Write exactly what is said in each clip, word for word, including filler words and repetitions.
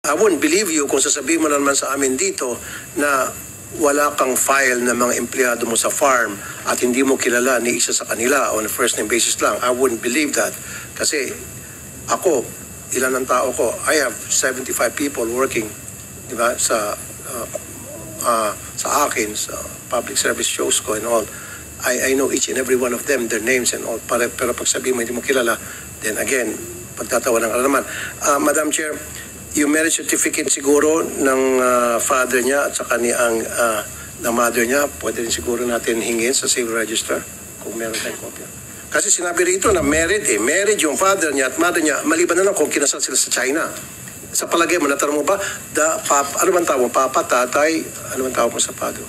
I wouldn't believe you kung sasabihin mo naman sa amin dito na wala kang file ng mga empleyado mo sa farm at hindi mo kilala ni isa sa kanila on a first name basis lang. I wouldn't believe that. Kasi ako, ilan ang tao ko? I have seventy-five people working, di ba, sa uh, uh, sa akin, sa public service shows ko and all. I, I know each and every one of them, their names and all. Pero, pero pag sabihin mo hindi mo kilala, then again, pagtatawa ng alaman. Uh, Madam Chair, yung marriage certificate siguro ng uh, father niya at saka ni ang uh, na mother niya, pwede rin siguro natin hingin sa civil register kung meron tayong kopya. Kasi sinabi rito na married eh. Married yung father niya at mother niya, maliban na lang kung kinasal sila sa China. Sa palagay mo, natanong mo ba, da, pap, ano bang tawag mo? Papa, tatay, ano bang tawag mo sa father?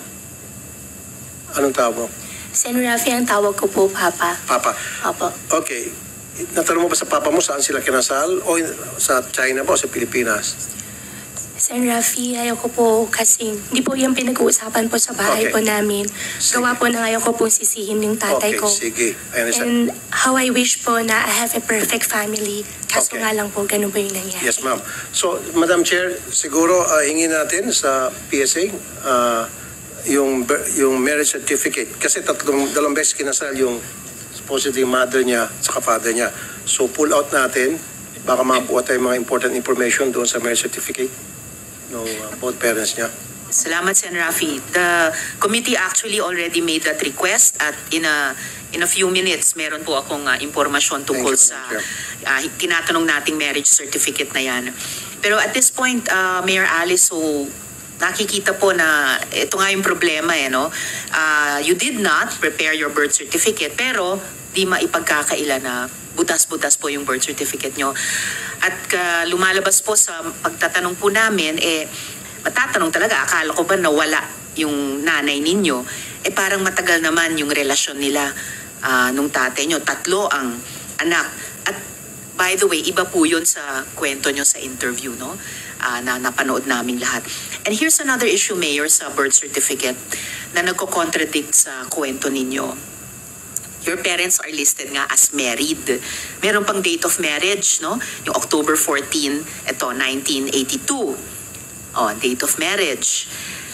Anong tawag mo? Sen Rafi ang tawag ko po, Papa. Papa. Opo. Okay. Natanong mo ba sa papa mo saan sila kinasal? O sa China ba o sa Pilipinas? Sen Rafi, ayaw ko po kasi hindi po yung pinag-uusapan po sa bahay Okay. po namin. Sige. Gawa po na ayaw ko pong sisihin yung tatay Okay, ko. sige. I understand. And how I wish po na I have a perfect family. Kaso Okay. nga lang po, ganun po yung nangyari. Yes, ma'am. So, Madam Chair, siguro uh, hingin natin sa P S A uh, yung yung marriage certificate. Kasi tatlong, dalawang beses kinasal yung supposedly mother niya at saka father niya. So, pull out natin. Baka makakuha tayo mga important information doon sa marriage certificate ng uh, both parents niya. Salamat, Sen Rafi. The committee actually already made that request at in a in a few minutes meron po akong uh, impormasyon tungkol Thank you, sa Madam uh, tinatanong nating marriage certificate na yan. Pero at this point, uh, Mayor Alice, so nakikita po na ito nga yung problema eh, no? Uh, you did not prepare your birth certificate pero di maipagkakaila na butas-butas po yung birth certificate nyo. At uh, lumalabas po sa pagtatanong po namin, eh, matatanong talaga, akala ko ba nawala yung nanay ninyo? Eh parang matagal naman yung relasyon nila uh, nung tatay nyo. Tatlo ang anak. At by the way, iba po yun sa kwento nyo sa interview, no? Uh, na napanood namin lahat. And here's another issue, Mayor, sa birth certificate na nagko-contradict sa kwento ninyo. Your parents are listed nga as married. Meron pang date of marriage, no? Yung October fourteenth, ito, nineteen eighty-two. Oh, date of marriage.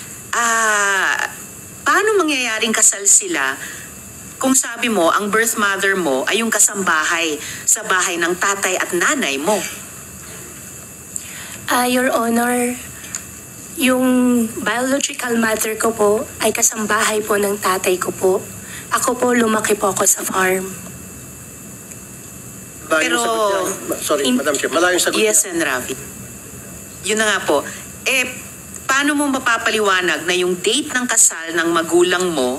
Ah, paano mangyayaring kasal sila kung sabi mo, ang birth mother mo ay yung kasambahay sa bahay ng tatay at nanay mo? Ah, Your Honor, yung biological mother ko po ay kasambahay po ng tatay ko po. Ako po, lumaki po ako sa farm. Malayo Pero- yung sagot niya. Sorry, In- Madam Chair. Malayo yung sagot Yes, niya. and Ravi. Yun na nga po. Eh, paano mo mapapaliwanag na yung date ng kasal ng magulang mo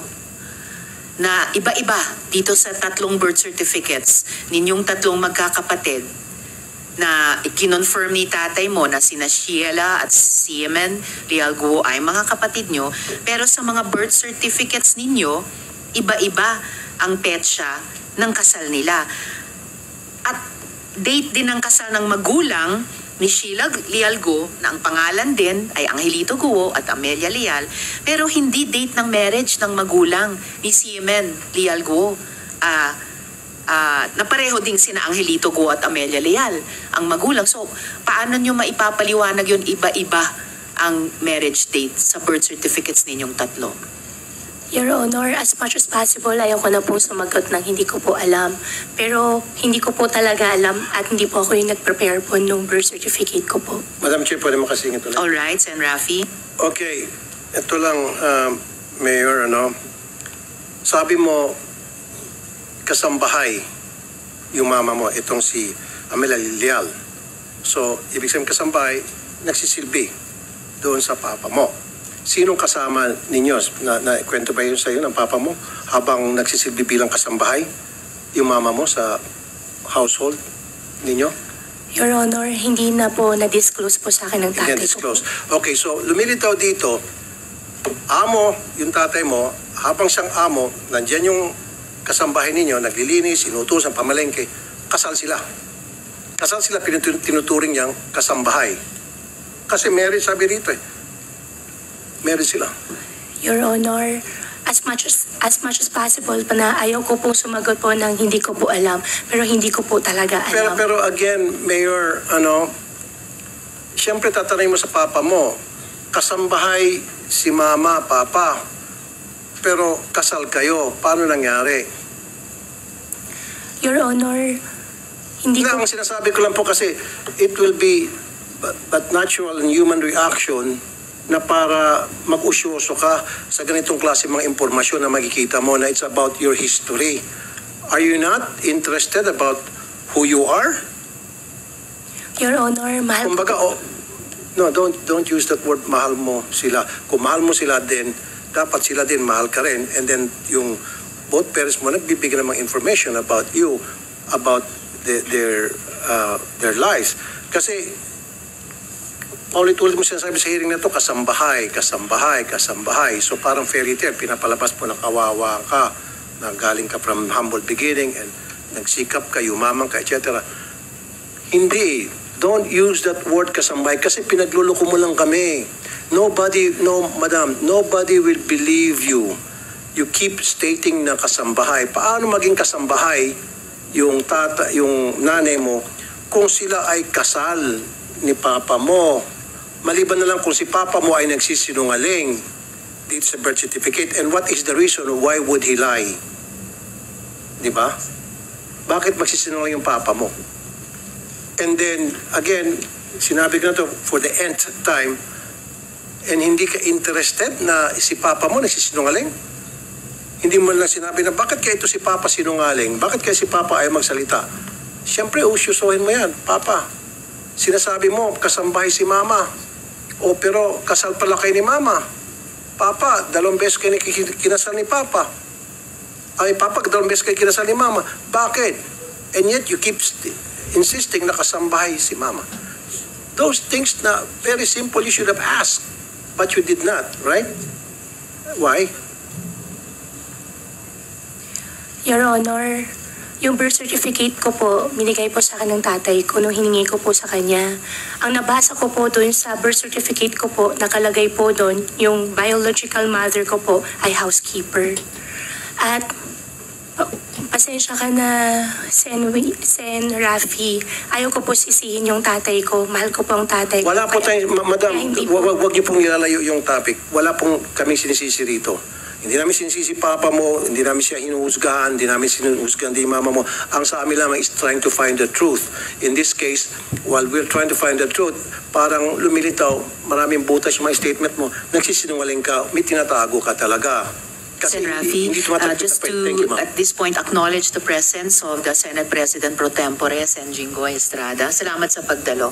na iba-iba dito sa tatlong birth certificates ninyong tatlong magkakapatid na ikinonfirm ni tatay mo na sina Sheila at Siemen Rialguo ay mga kapatid nyo, pero sa mga birth certificates ninyo, iba-iba ang petsa ng kasal nila. At date din ng kasal ng magulang ni Sheila Lialgo na ang pangalan din ay Angelito Guo at Amelia Leal, pero hindi date ng marriage ng magulang ni Siemen Lialgo. Ah, ah, na pareho ding sina Angelito Guo at Amelia Leal ang magulang. So, paano nyo maipapaliwanag yun iba-iba ang marriage date sa birth certificates ninyong tatlo? Your Honor, as much as possible, ayaw ko na po sumagot ng hindi ko po alam. Pero hindi ko po talaga alam at hindi po ako yung nag-prepare po nung birth certificate ko po. Madam Chair, pwede makasingit ulit? Alright, Sen Rafi. Okay, ito lang, um, Mayor, ano, sabi mo, kasambahay yung mama mo, itong si Amelia Leal. So, ibig sabihin kasambahay, nagsisilbi doon sa papa mo. Sinong kasama ninyo? Na, na kwento ba yun sa iyo ng papa mo habang nagsisilbi bilang kasambahay yung mama mo sa household ninyo? Your Honor, hindi na po na-disclose po sa akin ng Hindi tatay yan ko. disclose. Okay, so lumilitaw dito, amo, yung tatay mo, habang siyang amo, nandyan yung kasambahay ninyo, naglilinis, inutusan, pamalengke, kasal sila. Kasal sila, pinutu- tinuturing niyang kasambahay. Kasi marriage, sabi rito eh. Marriage sila. Your Honor, as much as as much as possible pa na ayaw ko po sumagot po ng hindi ko po alam, pero hindi ko po talaga Pero, alam. pero again, Mayor, ano, siyempre tatanungin mo sa papa mo, kasambahay si mama, papa, pero kasal kayo, paano nangyari? Your Honor, hindi Na, ko... ang sinasabi ko lang po kasi, it will be but, but natural and human reaction na para mag-usyoso ka sa ganitong klase mga impormasyon na makikita mo na it's about your history. Are you not interested about who you are? Your Honor, mahal ko Kumbaga, oh, no, don't don't use that word, mahal mo sila. Kung mahal mo sila din, dapat sila din mahal ka rin. And then yung both parents mo nagbibigay ng mga information about you, about the, their uh, their lives. Kasi paulit-ulit mo sinasabi sa hearing na to, kasambahay, kasambahay, kasambahay. So parang fairy tale, pinapalabas po na kawawa ka, na galing ka from humble beginning and nagsikap ka, yumamang ka, et cetera. Hindi. Don't use that word kasambahay kasi pinagluloko mo lang kami. Nobody, no, madam, nobody will believe you. You keep stating na kasambahay. Paano maging kasambahay yung tata, yung nanay mo kung sila ay kasal ni papa mo? Maliban na lang kung si papa mo ay nagsisinungaling dito sa birth certificate. And what is the reason why would he lie? Di ba? Bakit magsisinungaling yung papa mo? And then, again, sinabi ko na to for the nth time, and hindi ka interested na si papa mo nagsisinungaling? Hindi mo lang sinabi na, bakit kaya ito si papa sinungaling? Bakit kaya si papa ay magsalita? Siyempre, usyusohin mo yan. Papa, sinasabi mo, kasambahay si mama. O pero, kasal pala kayo ni mama. Papa, dalawang beses kayo kinasal ni papa. Ay, papa, dalawang beses kayo kinasal ni mama. Bakit? And yet, you keep st- insisting na kasambahay si mama. Those things na very simple, you should have asked. But you did not, right? Why? Your Honor, yung birth certificate ko po, binigay po sa akin ng tatay ko nung hiningi ko po sa kanya. Ang nabasa ko po doon sa birth certificate ko po, nakalagay po doon, yung biological mother ko po ay housekeeper. At oh, pasensya ka na, Sen, Sen Rafi, ayaw ko po sisihin yung tatay ko. Mahal ko po ang tatay ko. Wala po Kaya- tayo, ma- madam, kaya hindi po- wag, wag niyo pong ilalayo yung topic. Wala pong kami sinisisi rito. Hindi namin sinisisi papa mo, hindi namin siya hinuhusgahan, hindi namin sinuhusgahan din mama mo. Ang sa amin lamang is trying to find the truth. In this case, while we're trying to find the truth, parang lumilitaw, maraming butas yung mga statement mo, nagsisinungaling ka, may tinatago ka talaga. Sen. Rafi, hindi uh, tumatak- just Thank you, to ma'am. at this point acknowledge the presence of the Senate President Pro Tempore, Sen. Jingo Estrada. Salamat sa pagdalo.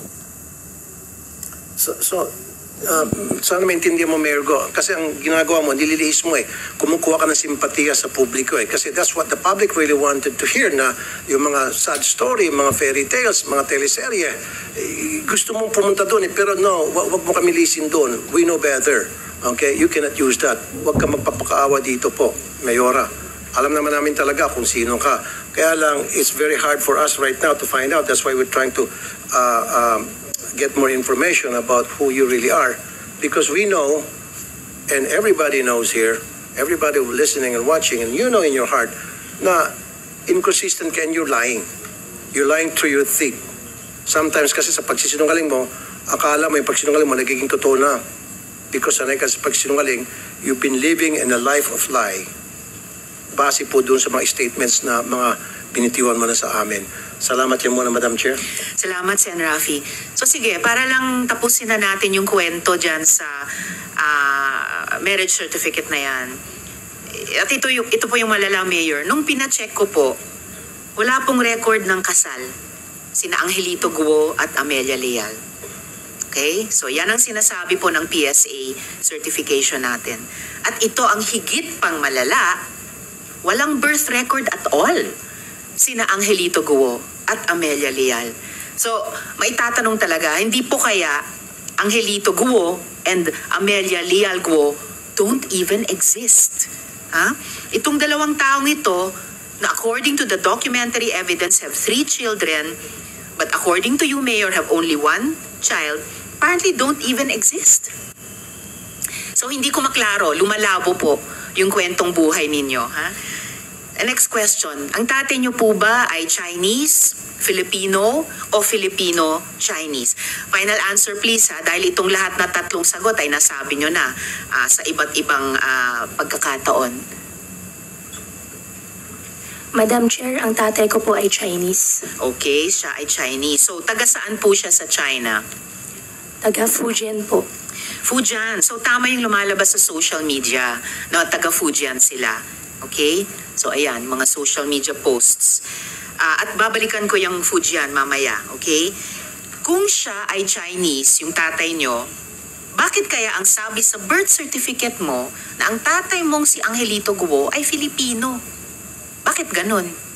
So, so uh, sana maintindihan mo, Mayor Go. Kasi ang ginagawa mo, nililihis mo eh. Kumukuha ka ng simpatiya sa publiko eh. Kasi that's what the public really wanted to hear na yung mga sad story, mga fairy tales, mga teleserye. Eh, gusto mong pumunta doon eh. Pero no, wag, wag mo kami lisin doon. We know better. Okay? You cannot use that. Wag ka magpapakaawa dito po, Mayora. Alam naman namin talaga kung sino ka. Kaya lang, it's very hard for us right now to find out. That's why we're trying to uh, um, get more information about who you really are. Because we know, and everybody knows here, everybody listening and watching, and you know in your heart, na inconsistent ka and you're lying. You're lying through your teeth. Sometimes kasi sa pagsisinungaling mo, akala mo yung pagsinungaling mo nagiging totoo na. Because sanay ka sa pagsinungaling, you've been living in a life of lie. Base po doon sa mga statements na mga binitiwan mo na sa amin. Salamat yan muna, Madam Chair. Salamat, Sen. Rafi. So sige, para lang tapusin na natin yung kwento dyan sa ah, marriage certificate na yan. At ito, yung, ito po yung malala, Mayor. Nung pina-check ko po, wala pong record ng kasal sina Angelito Guo at Amelia Leal. Okay? So yan ang sinasabi po ng P S A certification natin. At ito ang higit pang malala, walang birth record at all sina Angelito Guo at Amelia Leal. So, maitatanong talaga, hindi po kaya Angelito Guo and Amelia Leal Guo don't even exist. Ha? Itong dalawang taong ito, na according to the documentary evidence have three children, but according to you, Mayor, have only one child, apparently don't even exist. So, hindi ko maklaro, lumalabo po yung kwentong buhay ninyo. Ha? And next question, ang tatay niyo po ba ay Chinese, Filipino, o Filipino-Chinese? Final answer please ha, dahil itong lahat na tatlong sagot ay nasabi niyo na ah, sa iba't ibang ah, pagkakataon. Madam Chair, ang tatay ko po ay Chinese. Okay, siya ay Chinese. So, taga saan po siya sa China? Taga Fujian po. Fujian. So, tama yung lumalabas sa social media na taga Fujian sila. Okay? So, ayan, mga social media posts. Ah, at babalikan ko yung Fujian mamaya. Okay? Kung siya ay Chinese, yung tatay nyo, bakit kaya ang sabi sa birth certificate mo na ang tatay mong si Angelito Guo ay Filipino? Bakit ganun?